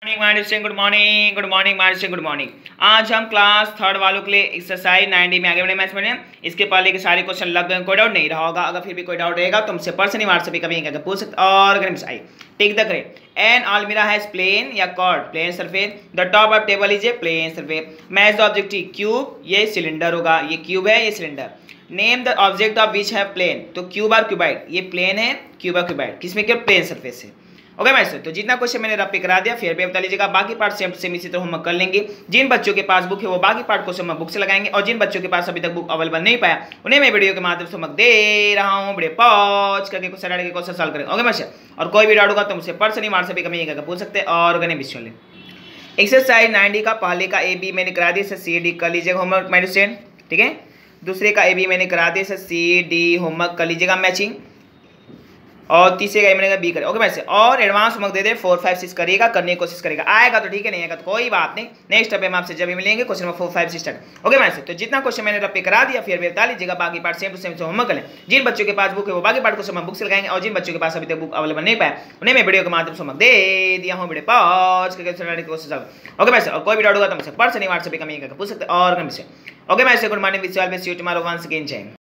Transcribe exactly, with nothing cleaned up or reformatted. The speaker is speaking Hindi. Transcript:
Morning good morning good morning march good morning. आज हम क्लास थर्ड वालों के लिए एक्सरसाइज नाइनटी में आगे बढ़े मैथ्स में। इसके पहले के सारे क्वेश्चन लग गए, कोई डाउट नहीं रहा होगा। अगर फिर भी कोई डाउट रहेगा तो हमसे पर्सनली व्हाट्सएप पे कभी क्या पूछ सकते। और I take the grade an almirah has plane या curved plane surface, the top of table is a plane surface, match the objective cube, ये सिलेंडर होगा, ये क्यूब है, ये cylinder. Name the object of which have plane, तो क्यूब और क्यूबाइड, ये प्लेन है, क्यूब और क्यूबाइड किसमें क्या प्लेन सरफेस है। ओके okay, मैं तो जितना क्वेश्चन मैंने रब पे करा दिया फिर पे बता लीजिएगा। बाकी पार्ट सेम सेम इसी तरह हम कर लेंगे। जिन बच्चों के पास बुक है वो बाकी पार्ट क्वेश्चन हम बुक से लगाएंगे, और जिन बच्चों के पास अभी तक बुक अवेलेबल नहीं पाया उन्हें मैं वीडियो के माध्यम से दे रहा हूँ। बड़े पॉज करके क्वेश्चन के क्वेश्चन सॉल्व करेंगे। ओके मैं और कोई भी डाउट होगा तो मुझसे पर्सनली व्हाट्सएप पे कमेंट करके पूछ सकते हैं। और गने विश्व एक्सरसाइज नाइनटी का पहले का ए बी मैंने करा दिया, सी डी कर लीजिएगा होमवर्क माइनस टेन, ठीक है। दूसरे का ए बी मैंने करा दिया, सी डी होमवर्क कर लीजिएगा मैचिंग, और तीसरे का मैंने बी करे। ओके वैसे और एडवांस होमवर्क दे दे फोर फाइव सिक्स करिएगा, करने की कोशिश करेगा। आएगा तो ठीक है, नहीं आएगा तो कोई बात नहीं। नेक्स्ट स्टेप में आपसे जब भी मिलेंगे question number four five six start. Okay वैसे तो जितना क्वेश्चन मैंने रब पे करा दिया फिर भी बता लीजिएगा। बाकी पार्ट सेम टू सेम से होमवर्क करें। जिन बच्चों के पास बुक है वो बाकी पार्ट क्वेश्चन बुक से लगाएंगे, और जिन बच्चों के पास अभी तक बुक अवेलेबल नहीं पाया उन्हें मैं वीडियो के माध्यम से होमवर्क दे दिया हूँ। वीडियो पॉज करके कोशिश। ओके वैसे और कोई भी डाउट होगा तो मुझसे पर्सनली व्हाट्सएप पे कमेंट करके पूछ सकते। और ओके वैसे good morning wish you all best, see you tomorrow once again. जय